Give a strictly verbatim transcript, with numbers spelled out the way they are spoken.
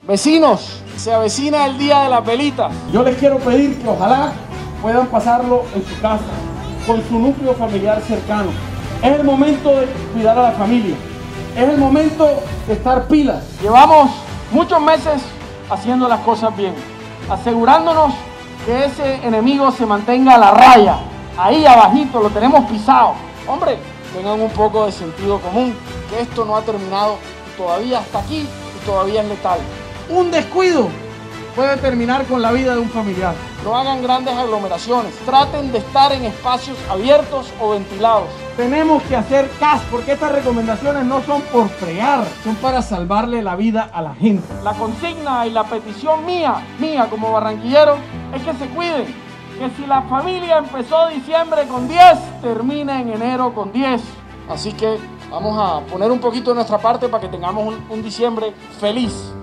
Vecinos, se avecina el día de las velitas. Yo les quiero pedir que ojalá puedan pasarlo en su casa, con su núcleo familiar cercano. Es el momento de cuidar a la familia. Es el momento de estar pilas. Llevamos muchos meses haciendo las cosas bien, asegurándonos que ese enemigo se mantenga a la raya. Ahí abajito lo tenemos pisado. Hombre, tengan un poco de sentido común, que esto no ha terminado todavía hasta aquí y todavía es letal. Un descuido puede terminar con la vida de un familiar. No hagan grandes aglomeraciones, traten de estar en espacios abiertos o ventilados. Tenemos que hacer caso, porque estas recomendaciones no son por fregar, son para salvarle la vida a la gente. La consigna y la petición mía, mía como barranquillero, es que se cuiden, que si la familia empezó diciembre con diez, termina en enero con diez. Así que vamos a poner un poquito de nuestra parte para que tengamos un, un diciembre feliz.